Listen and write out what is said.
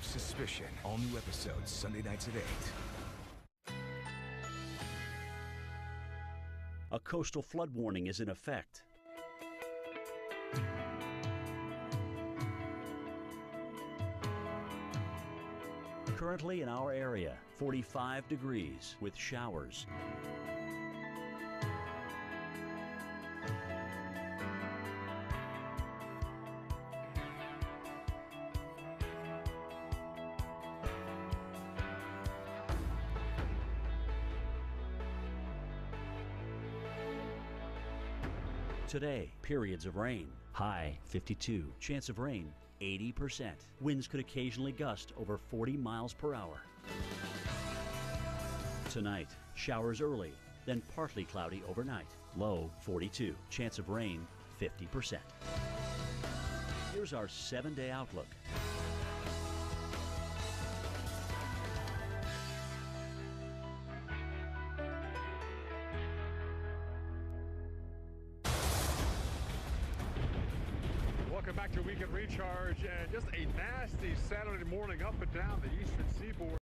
of Suspicion. All new episodes Sunday nights at 8. A coastal flood warning is in effect. Currently in our area, 45 degrees with showers. Today, periods of rain. High 52, chance of rain 80%. Winds could occasionally gust over 40 miles per hour. Tonight, showers early, then partly cloudy overnight. Low 42, chance of rain 50%. Here's our 7-day outlook. Welcome back to Weekend Recharge, and just a nasty Saturday morning up and down the eastern seaboard.